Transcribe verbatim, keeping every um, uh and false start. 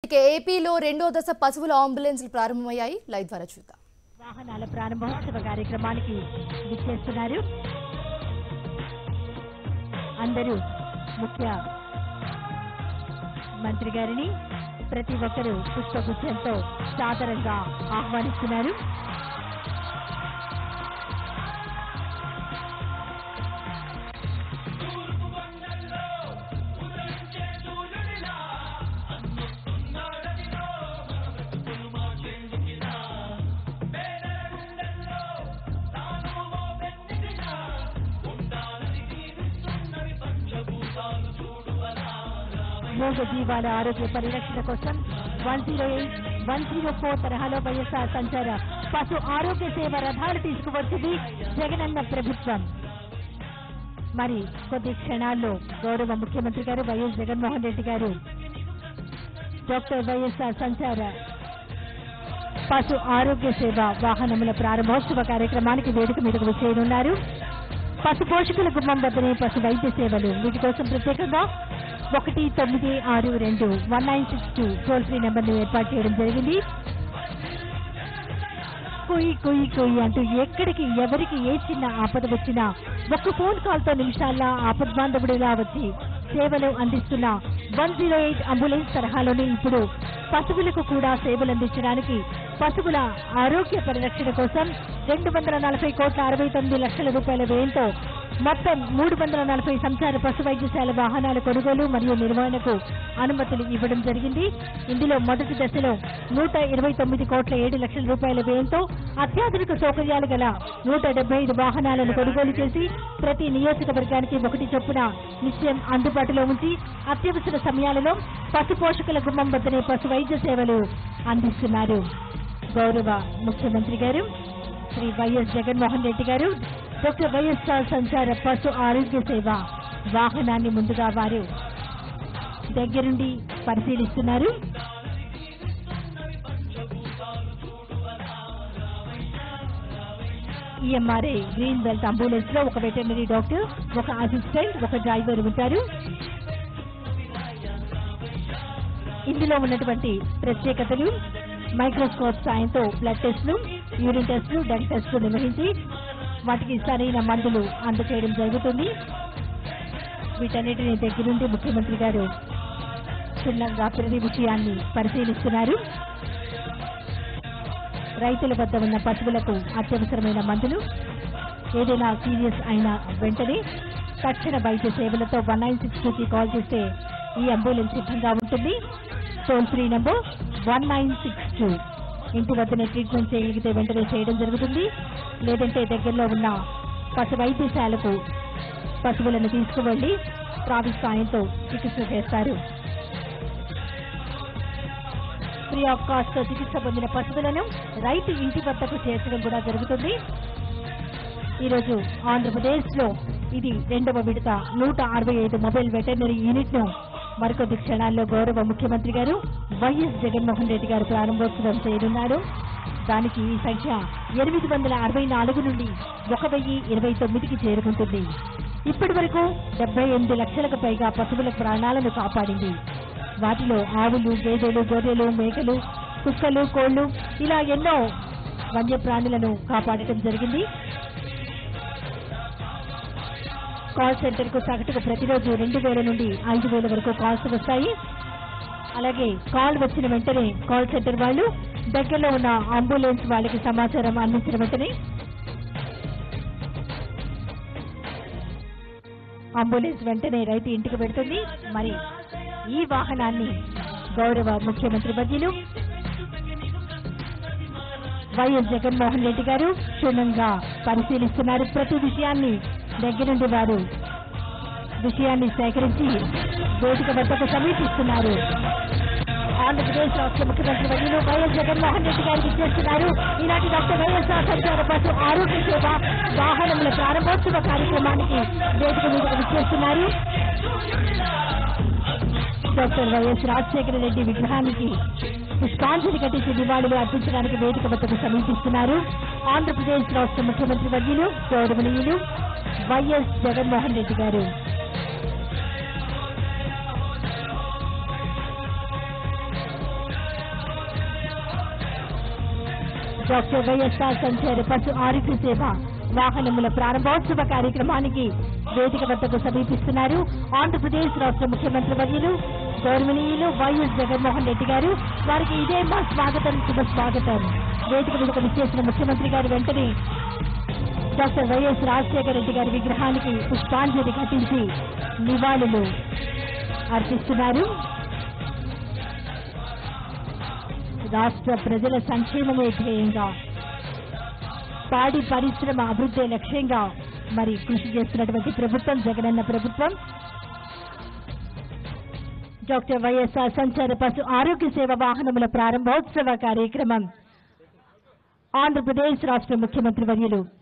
ఏపీలో రెండో దశ పశువుల అంబులెన్స్లు ప్రారంభమయ్యాయి. లైవ్ ద్వారా చూద్దాం. వాహనాల ప్రారంభోత్సవ కార్యక్రమానికి విచ్చేస్తున్నారు. అందరూ ముఖ్య మంత్రి గారిని ప్రతి ఒక్కరూ పుష్పగుచ్చంతో సాదరంగా ఆహ్వానిస్తున్నారు. మూగ జీవాల ఆరోగ్య పరిరక్షణ కోసం one zero eight one zero four తరహాలో వైఎస్ఆర్ సంచార పశు ఆరోగ్య సేవ రథాలు తీసుకువచ్చింది జగనన్న ప్రభుత్వం. మరి కొద్ది క్షణాల్లో గౌరవ ముఖ్యమంత్రి గారు వైఎస్ జగన్మోహన్ రెడ్డి గారు డాక్టర్ వైఎస్ఆర్ సంచార పశు ఆరోగ్య సేవ వాహనముల ప్రారంభోత్సవ కార్యక్రమానికి వేదిక మీదకు విచ్చేయనున్నారు. పశు పోషకుల గుమ్మం వద్దనే పశు వైద్య సేవలు వీటి కోసం ప్రత్యేకంగా ఒకటి తొమ్మిది ఆరు రెండు one nine six two toll free నెంబర్ను ఏర్పాటు చేయడం జరిగింది. కుయి కుయి కుయి అంటూ ఎక్కడికి ఎవరికి ఏ చిన్న ఆపద వచ్చినా ఒక్క ఫోన్ కాల్తో నిమిషాల్లో ఆపద్బాంధవుడిలా వచ్చి సేవలు అందిస్తున్న వన్ జీరో ఎయిట్ అంబులెన్స్ తరహాలోనే ఇప్పుడు పశువులకు కూడా సేవలు అందించడానికి పశువుల ఆరోగ్య పరిరక్షణ కోసం రెండు వందల నలభై కోట్ల అరవై తొమ్మిది లక్షల రూపాయల వ్యయంతో మొత్తం మూడు వందల నలభై సంచార పశు వైద్యశాల వాహనాల కొనుగోలు మరియు నిర్వహణకు అనుమతులు ఇవ్వడం జరిగింది. ఇందులో మొదటి దశలో నూట ఇరవై తొమ్మిది కోట్ల ఏడు లక్షల రూపాయల వ్యయంతో అత్యాధునిక సౌకర్యాలు గల నూట డెబ్బై ఐదు వాహనాలను కొనుగోలు చేసి ప్రతి నియోజకవర్గానికి ఒకటి చొప్పున నిత్యం అందుబాటులో ఉంచి అత్యవసర సమయాలలో పశు పోషకుల గుమ్మం వద్దనే పశు వైద్య సేవలు అందిస్తున్నారు. గౌరవ ముఖ్యమంత్రి గారు శ్రీ వైఎస్ జగన్మోహన్ రెడ్డి గారు డాక్టర్ వైఎస్ఆర్ సంచార పశు ఆరోగ్య సేవ వాహనాన్ని ముందుగా వారు దగ్గరుండి పరిశీలిస్తున్నారు. ఈఎంఆర్ఐ గ్రీన్ బెల్ట్ అంబులెన్స్ లో ఒక వెటర్నరీ డాక్టర్, ఒక అసిస్టెంట్, ఒక డ్రైవర్ ఉంటారు. ఇందులో ఉన్నటువంటి ప్రత్యేకతలు మైక్రోస్కోప్ సాయంతో బ్లడ్ టెస్టులు, యూరిన్ టెస్టులు, డంగ్ టెస్టులు నిర్వహించి వాటికి సరైన మందులు అందజేయడం జరుగుతుంది. వీటన్నిటిని దగ్గరుండి ముఖ్యమంత్రి గారు క్షుణ్ణంగా ప్రతి విషయాన్ని పరిశీలిస్తున్నారు. రైతుల వద్ద ఉన్న పశువులకు అత్యవసరమైన మందులు, ఏదైనా సీరియస్ అయిన వెంటనే తక్షణ వైద్య సేవలతో వన్ నైన్ సిక్స్ టూకి కాల్ చేస్తే ఈ అంబులెన్స్ సిద్ధంగా ఉంటుంది. Toll free number one nine six two. ఇంటి వద్దనే ట్రీట్మెంట్ చేయగలిగితే వెంటనే చేయడం జరుగుతుంది. లేదంటే దగ్గరలో ఉన్న పశు వైద్యశాలకు పశువులను తీసుకువెళ్లి ట్రాఫిక్ సాయంతో చికిత్స చేస్తారు. ఫ్రీ ఆఫ్ కాస్ట్ తో చికిత్స పొందిన పశువులను రైతు ఇంటి వద్దకు చేర్చడం కూడా జరుగుతుంది. ఈరోజు ఆంధ్రప్రదేశ్ లో ఇది రెండవ విడత నూట అరవై ఐదు మొబైల్ వెటర్నరీ యూనిట్ ను మరికొద్ది క్షణాల్లో గౌరవ ముఖ్యమంత్రి గారు వైఎస్ జగన్మోహన్ రెడ్డి గారు ప్రారంభోత్సవం చేయనున్నారు. దానికి ఈ సంఖ్య ఎనిమిది వందల అరవై నాలుగు నుండి ఒక వెయ్యి ఇరవై తొమ్మిదికి చేరుకుంటుంది. ఇప్పటి వరకు డెబ్బై ఎనిమిది లక్షలకు పైగా పశువుల ప్రాణాలను కాపాడింది. వాటిలో ఆవులు, గేదెలు, గొర్రెలు, మేకలు, కుక్కలు, కోళ్లు ఇలా ఎన్నో వన్యప్రాణులను కాపాడటం జరిగింది. కాల్ సెంటర్ కు సగటుకు ప్రతిరోజు రెండు వేల నుండి ఐదు వేల వరకు కాల్స్ వస్తాయి. అలాగే కాల్ వచ్చిన వెంటనే కాల్ సెంటర్ వాళ్ళు దగ్గరలో ఉన్న అంబులెన్స్ వాళ్ళకి సమాచారం అందించిన వెంటనే అంబులెన్స్ వెంటనే రైతు ఇంటికి పెడుతుంది. మరి ఈ వాహనాన్ని గౌరవ ముఖ్యమంత్రి వర్యులు వైఎస్ జగన్మోహన్ రెడ్డి గారు క్షుణ్ణంగా పరిశీలిస్తున్నారు. ప్రతి విషయాన్ని దగ్గరుండి వారు విషయాన్ని సేకరించి వేదిక వద్దకు సమీపిస్తున్నారు. ఆంధ్రప్రదేశ్ రాష్ట్ర ముఖ్యమంత్రి వర్యులు వైఎస్ జగన్మోహన్ రెడ్డి గారు విచ్చేస్తున్నారు. ఈనాటి డాక్టర్ వైఎస్ఆర్ సంచార పశు ఆరోగ్య సేవ వాహనముల ప్రారంభోత్సవ కార్యక్రమానికి వేదిక మీదకు విచ్చేస్తున్నారు. డాక్టర్ వైఎస్ రాజశేఖర రెడ్డి విగ్రహానికి పుష్పాంజలి ఘటించి నివాళులు అర్పించడానికి వేదిక వద్దకు సమీపిస్తున్నారు. ఆంధ్రప్రదేశ్ రాష్ట్ర ముఖ్యమంత్రి వర్యులు గౌరవనీయులు వైఎస్ జగన్మోహన్ రెడ్డి గారు. డాక్టర్ వైఎస్ఆర్ సంచార పశు ఆరోగ్య సేవ వాహనముల ప్రారంభోత్సవ కార్యక్రమానికి వేదిక వద్దకు సమీపిస్తున్నారు ఆంధ్రప్రదేశ్ రాష్ట్ర ముఖ్యమంత్రి వర్యులు గౌరవనీయులు వైఎస్ జగన్మోహన్ రెడ్డి గారు. వారికి ఇదే మా స్వాగతం, శుభ స్వాగతం. వేదిక మీదకు విచ్చేసిన ముఖ్యమంత్రి గారు వెంటనే డాక్టర్ వైఎస్ రాజశేఖర రెడ్డి గారి విగ్రహానికి పుష్పాంజలి ఘటించి నివాళులు అర్పిస్తున్నారు. రాష్ట్ర ప్రజల సంక్షేమమే ధ్యేయంగా, పాడి పరిశ్రమ అభివృద్ధి లక్ష్యంగా మరి కృషి చేస్తున్నటువంటి ప్రభుత్వం జగనన్న ప్రభుత్వం. డాక్టర్ వైఎస్ఆర్ సంచార పశు ఆరోగ్య సేవ వాహనముల ప్రారంభోత్సవ కార్యక్రమం ఆంధ్రప్రదేశ్ రాష్ట్ర ముఖ్యమంత్రి వర్యులు